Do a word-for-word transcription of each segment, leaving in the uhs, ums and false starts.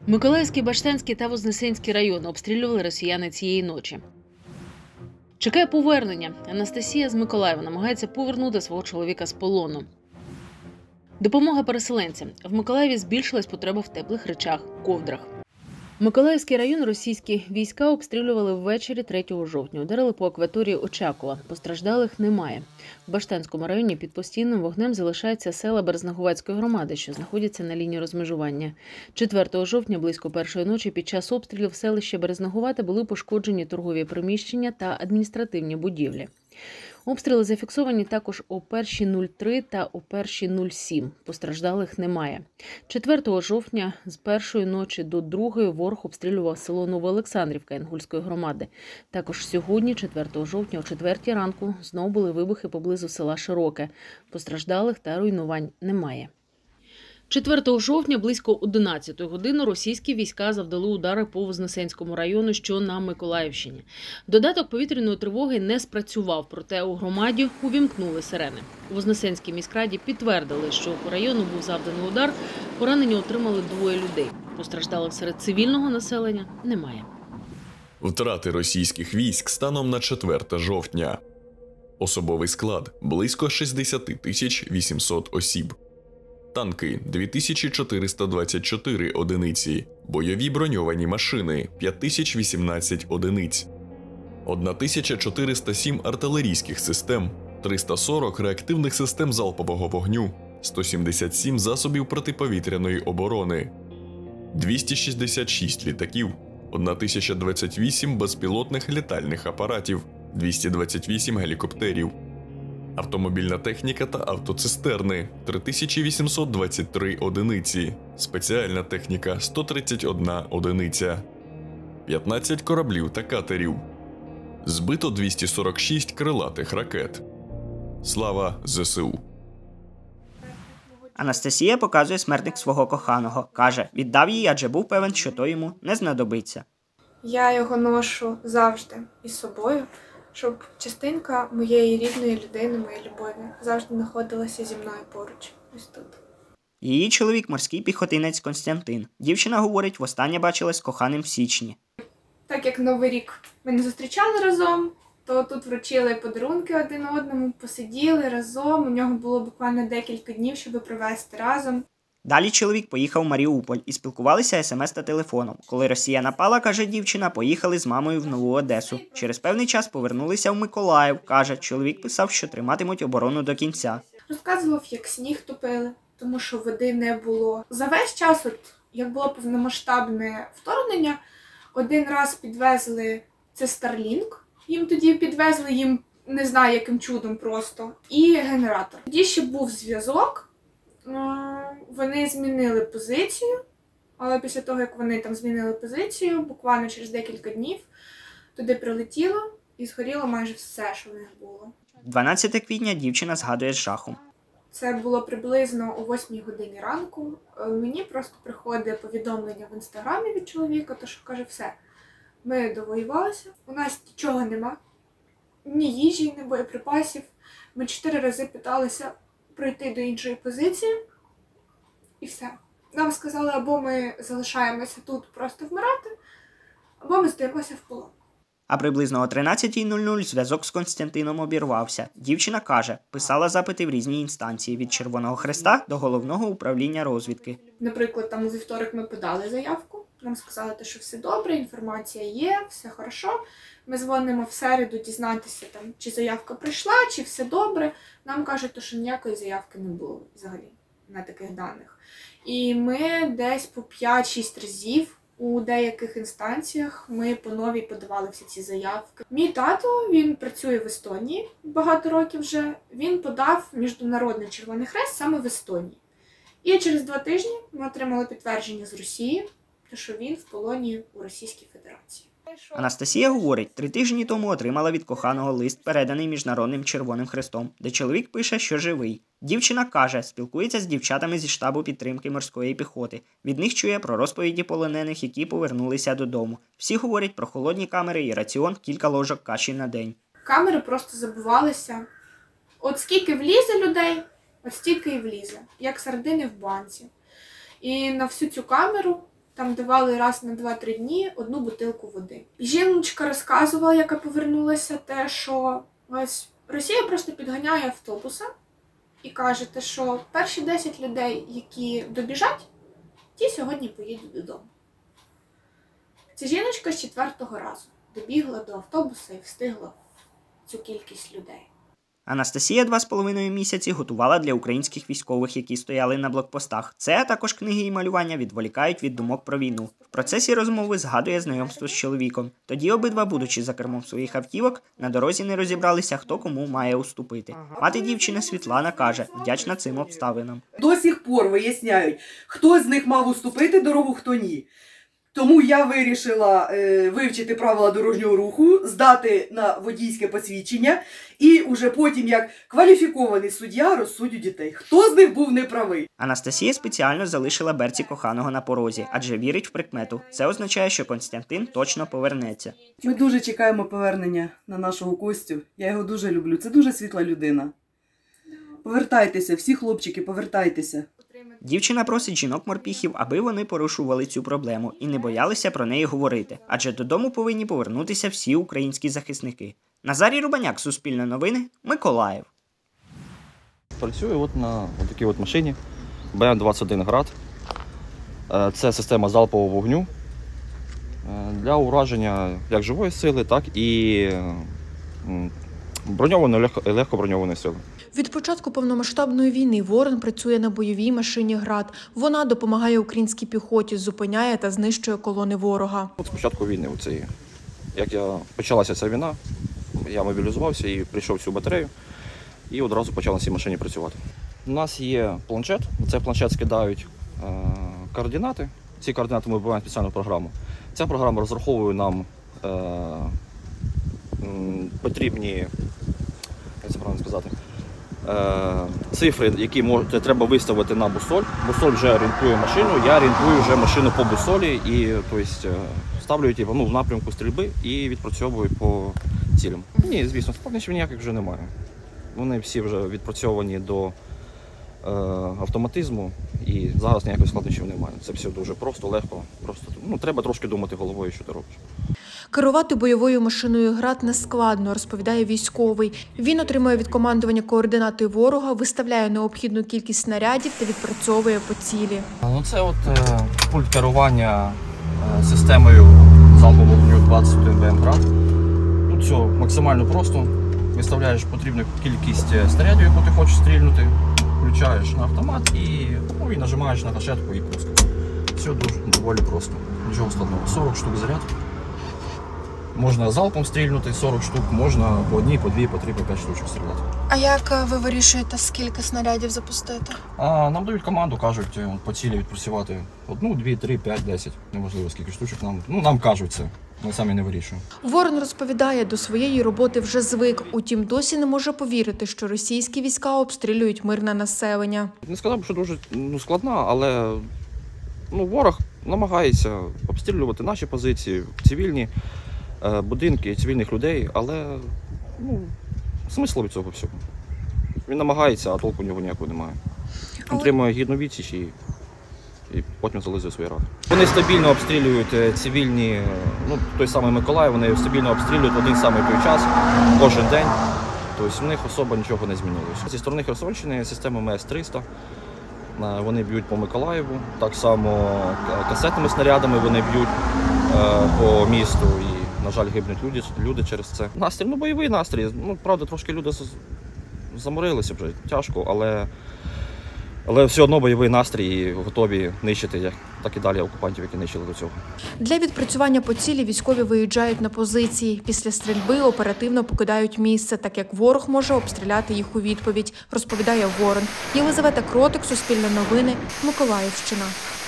Миколаївський, Баштанський та Вознесенський райони обстрілювали росіяни цієї ночі. Чекає повернення. Анастасія з Миколаєва намагається повернути свого чоловіка з полону. Допомога переселенцям. В Миколаєві збільшилась потреба в теплих речах – ковдрах. Миколаївський район російські війська обстрілювали ввечері третього жовтня. Ударили по акваторії Очакова. Постраждалих немає. В Баштанському районі під постійним вогнем залишаються села Березноговацької громади, що знаходяться на лінії розмежування. четвертого жовтня близько першої ночі під час обстрілів в селищі Березноговате були пошкоджені торгові приміщення та адміністративні будівлі. Обстріли зафіксовані також о першій нуль три та о першій нуль сім. Постраждалих немає. четвертого жовтня з першої ночі до другої ворог обстрілював село Новоолександрівка Інгульської громади. Також сьогодні, четвертого жовтня, о четвертій ранку, знову були вибухи поблизу села Широке. Постраждалих та руйнувань немає. четвертого жовтня близько одинадцятої години російські війська завдали удари по Вознесенському району, що на Миколаївщині. Додаток повітряної тривоги не спрацював, проте у громаді увімкнули сирени. У Вознесенській міськраді підтвердили, що по району був завданий удар, поранення отримали двоє людей. Постраждалих серед цивільного населення немає. Втрати російських військ станом на четверте жовтня. Особовий склад – близько шістдесят тисяч вісімсот осіб. Танки – дві тисячі чотириста двадцять чотири одиниці, бойові броньовані машини – п'ять тисяч вісімнадцять одиниць, тисяча чотириста сім артилерійських систем, триста сорок реактивних систем залпового вогню, сто сімдесят сім засобів протиповітряної оборони, двісті шістдесят шість літаків, тисяча двадцять вісім безпілотних літальних апаратів, двісті двадцять вісім гелікоптерів. Автомобільна техніка та автоцистерни – три тисячі вісімсот двадцять три одиниці, спеціальна техніка – сто тридцять одна одиниця, п'ятнадцять кораблів та катерів. Збито двісті сорок шість крилатих ракет. Слава ЗСУ! Анастасія показує смертник свого коханого. Каже, віддав їй, адже був певен, що то йому не знадобиться. Я його ношу завжди із собою, щоб частинка моєї рідної людини, моєї любові, завжди знаходилася зі мною поруч, ось тут. Її чоловік – морський піхотинець Костянтин. Дівчина говорить, востаннє бачилась з коханим в січні. Так як Новий рік ми не зустрічали разом, то тут вручили подарунки один одному, посиділи разом, у нього було буквально декілька днів, щоб провести разом. Далі чоловік поїхав в Маріуполь і спілкувалися смс та телефоном. Коли Росія напала, каже дівчина, поїхали з мамою в Нову Одесу. Через певний час повернулися в Миколаїв. Каже, чоловік писав, що триматимуть оборону до кінця. Розказував, як сніг топили, тому що води не було. За весь час, от, як було повномасштабне вторгнення, один раз підвезли, це Starlink, їм тоді підвезли, їм не знаю яким чудом просто, і генератор. Тоді ще був зв'язок. Вони змінили позицію, але після того, як вони там змінили позицію, буквально через декілька днів туди прилетіло і згоріло майже все, що в них було. дванадцятого квітня дівчина згадує з жахом. Це було приблизно о восьмій годині ранку. Мені просто приходить повідомлення в інстаграмі від чоловіка, то що каже, все, ми довоювалися, у нас нічого нема, ні їжі, ні боєприпасів. Ми чотири рази питалися пройти до іншої позиції, і все. Нам сказали, або ми залишаємося тут просто вмирати, або ми здаємося в полон. А приблизно о тринадцятій нуль нуль зв'язок з Костянтином обірвався. Дівчина каже, писала запити в різні інстанції – від Червоного Хреста до Головного управління розвідки. Наприклад, там у вівторок ми подали заявку, нам сказали, що все добре, інформація є, все хорошо. Ми дзвонимо в середу дізнатися, там, чи заявка прийшла, чи все добре. Нам кажуть, що ніякої заявки не було взагалі на таких даних. І ми десь по п'ять-шість разів у деяких інстанціях ми по новій подавали всі ці заявки. Мій тато, він працює в Естонії багато років вже. Він подав Міжнародний Червоний Хрест саме в Естонії. І через два тижні ми отримали підтвердження з Росії, що він в полоні у Російській Федерації. Анастасія говорить, три тижні тому отримала від коханого лист, переданий Міжнародним Червоним Хрестом, де чоловік пише, що живий. Дівчина каже, спілкується з дівчатами зі штабу підтримки морської піхоти. Від них чує про розповіді полонених, які повернулися додому. Всі говорять про холодні камери і раціон кілька ложок каші на день. Камери просто забивалися. От скільки влізе людей, от стільки і влізе, як сардини в банці. І на всю цю камеру там давали раз на два-три дні одну бутилку води. Жіночка розказувала, яка повернулася, те, що ось Росія просто підганяє автобуса і каже, те, що перші десять людей, які добіжать, ті сьогодні поїдуть додому. Ця жіночка з четвертого разу добігла до автобуса і встигла цю кількість людей. Анастасія два з половиною місяці готувала для українських військових, які стояли на блокпостах. Це, а також книги і малювання відволікають від думок про війну. В процесі розмови згадує знайомство з чоловіком. Тоді обидва, будучи за кермом своїх автівок, на дорозі не розібралися, хто кому має уступити. Мати дівчини Світлана каже, вдячна цим обставинам. До сих пор виясняють, хто з них мав уступити дорогу, хто ні. Тому я вирішила е, вивчити правила дорожнього руху, здати на водійське посвідчення і уже потім, як кваліфікований суддя, розсудю дітей. Хто з них був неправий? Анастасія спеціально залишила берці коханого на порозі, адже вірить в прикмету. Це означає, що Константин точно повернеться. Ми дуже чекаємо повернення на нашого Костю. Я його дуже люблю. Це дуже світла людина. Повертайтеся, всі хлопчики, повертайтеся. Дівчина просить жінок-морпіхів, аби вони порушували цю проблему і не боялися про неї говорити, адже додому повинні повернутися всі українські захисники. Назарій Рубаняк, Суспільне новини, Миколаїв. Працюю от на от такій от машині Б М двадцять один град. Це система залпового вогню для ураження як живої сили, так і броньованої, легко броньованої сили. Від початку повномасштабної війни Ворон працює на бойовій машині «Град». Вона допомагає українській піхоті, зупиняє та знищує колони ворога. От з початку війни, оці, як я почалася ця війна, я мобілізувався і прийшов в цю батарею і одразу почав на цій машині працювати. У нас є планшет, в цей планшет скидають е, координати. Ці координати ми вбиваємо в спеціальну програму. Ця програма розраховує нам е, м, потрібні, як це правильно сказати, цифри, які мож, треба виставити на бусоль. Бусоль вже орієнтує машину, я орієнтую вже машину по бусолі і тобто, ставлю її ну, в напрямку стрільби і відпрацьовую по цілям. Ні, звісно, складнощів ніяких вже немає. Вони всі вже відпрацьовані до е, автоматизму і зараз ніяких складнощів немає. Це все дуже просто, легко. Просто, ну, треба трошки думати головою, що ти робиш. Керувати бойовою машиною «Град» нескладно, розповідає військовий. Він отримує від командування координати ворога, виставляє необхідну кількість снарядів та відпрацьовує по цілі. Ну, це от е, пульт керування е, системою залпового вогню двадцять один Б М «Град». Тут все максимально просто. Виставляєш потрібну кількість снарядів, яку ти хочеш стрільнути, включаєш на автомат і, ну, і нажимаєш на гашетку і пускаєш. Все дуже доволі просто, нічого складного. сорок штук заряд. Можна залпом стрільнути, сорок штук, можна по одній, по дві, по три, по п'ять штучок стріляти. А як ви вирішуєте, скільки снарядів запустити? А нам дають команду, кажуть, по цілі відпрацювати одну, дві, три, п'ять, десять. Неважливо, скільки штучок нам, ну, нам кажуть це. Ми самі не вирішуємо. Ворон розповідає, до своєї роботи вже звик. Утім, досі не може повірити, що російські війська обстрілюють мирне населення. Не сказав би, що дуже ну, складна, але ну, ворог намагається обстрілювати наші позиції, цивільні е, будинки, цивільних людей, але ну, смисл від цього всього. Він намагається, а толку в нього ніякого немає. Він отримує гідну відсіч і і потім зализує свої ради. Вони стабільно обстрілюють цивільні, ну, той самий Миколаїв, вони стабільно обстрілюють в один самий той час, кожен день. Тобто в них особо нічого не змінилося. Зі сторони Херсонщини система М С триста, вони б'ють по Миколаєву, так само касетними снарядами вони б'ють по місту і, на жаль, гибнуть люди, люди через це. Настрій, ну, бойовий настрій, ну, правда, трошки люди заморилися вже, тяжко, але Але все одно бойовий настрій і готові нищити, як так і далі окупантів, які нищили до цього. Для відпрацювання по цілі військові виїжджають на позиції. Після стрільби оперативно покидають місце, так як ворог може обстріляти їх у відповідь, розповідає Ворон. Єлизавета Кротик, Суспільне новини, Миколаївщина.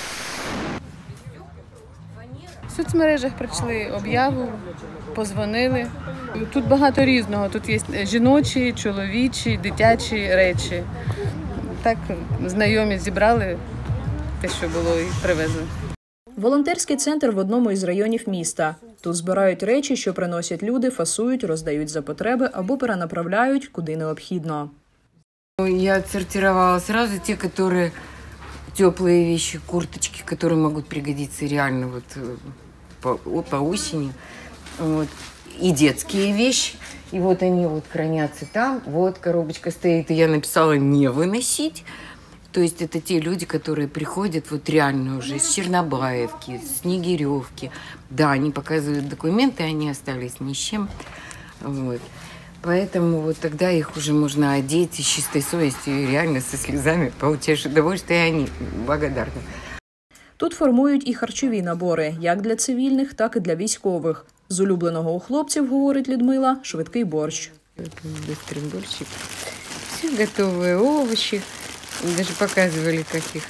В соцмережах прийшли об'яву, позвонили. Тут багато різного. Тут є жіночі, чоловічі, дитячі речі. Так знайомі зібрали те, що було, і привезли. Волонтерський центр в одному із районів міста. Тут збирають речі, що приносять люди, фасують, роздають за потреби або перенаправляють, куди необхідно. Я отсортировала сразу те, которые теплые вещи, курточки, которые могут пригодиться реально вот по, по осени. Вот. И детские вещи. И вот они вот хранятся там. Вот коробочка стоит, и я написала «не выносить». То есть это те люди, которые приходят вот реально уже с Чернобаевки, с Снегиревки. Да, они показывают документы, они остались ни с чем. Вот. Поэтому вот тогда их уже можно одеть и с чистой совестью, и реально со слезами поутешить удовольствие, и они благодарны. Тут формують і харчові набори, як для цивільних, так і для військових. З улюбленого у хлопців, говорить Людмила, швидкий борщ. Быстрый борщик. Все готовые овощи. Даже показывали, как их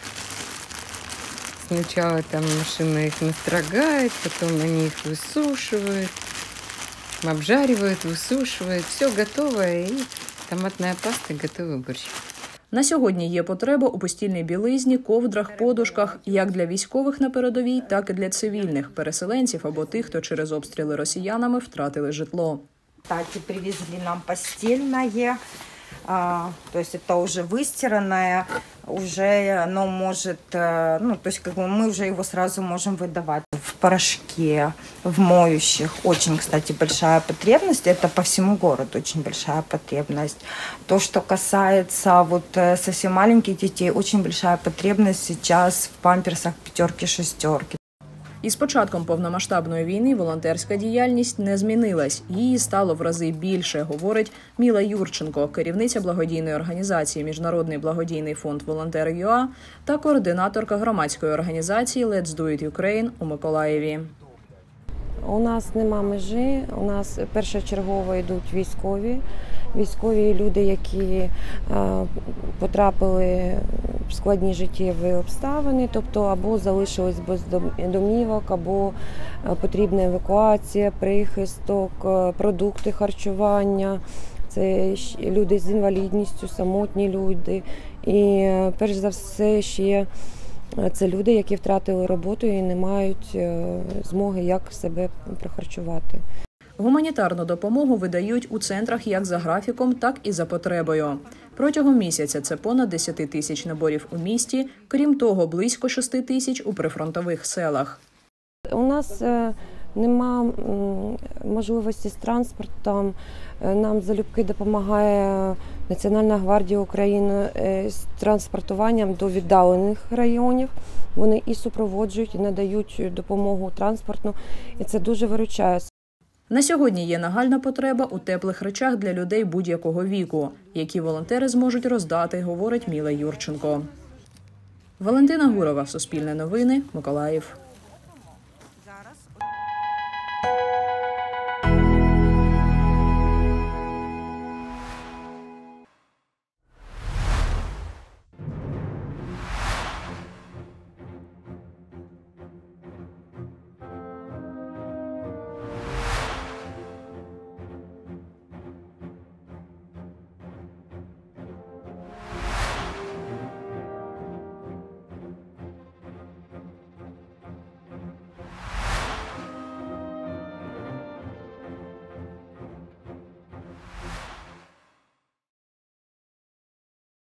сначала там машина их настрогает, потом они их высушивают, обжаривают, высушивают. Все готовое, и томатная паста, готовый борщ. На сьогодні є потреба у постільній білизні, ковдрах, подушках, як для військових на передовій, так і для цивільних, переселенців або тих, хто через обстріли росіянами втратили житло. Таки привезли нам постельное, а, то есть это уже выстиранное, уже оно может, ну, то есть как бы мы уже его сразу можем выдавать в порошке, в моющих. Очень, кстати, большая потребность, это по всему городу очень большая потребность. То, что касается вот совсем маленьких детей, очень большая потребность сейчас в памперсах пятерки-шестерки. Із початком повномасштабної війни волонтерська діяльність не змінилась. Її стало в рази більше, говорить Міла Юрченко, керівниця благодійної організації Міжнародний благодійний фонд «Волонтери.ЮА» та координаторка громадської організації «Let's Do It Ukraine» у Миколаєві. У нас нема межі, у нас першочергово йдуть військові. Військові люди, які потрапили в складні життєві обставини, тобто або залишились без домівок, або потрібна евакуація, прихисток, продукти харчування. Це люди з інвалідністю, самотні люди. І перш за все ще це люди, які втратили роботу і не мають змоги як себе прохарчувати. Гуманітарну допомогу видають у центрах як за графіком, так і за потребою. Протягом місяця це понад десять тисяч наборів у місті, крім того, близько шість тисяч у прифронтових селах. У нас нема можливості з транспортом. Нам залюбки допомагає Національна гвардія України з транспортуванням до віддалених районів. Вони і супроводжують, і надають допомогу транспортну, і це дуже виручає. На сьогодні є нагальна потреба у теплих речах для людей будь-якого віку, які волонтери зможуть роздати, говорить Міла Юрченко. Валентина Гурова, Суспільне новини, Миколаїв.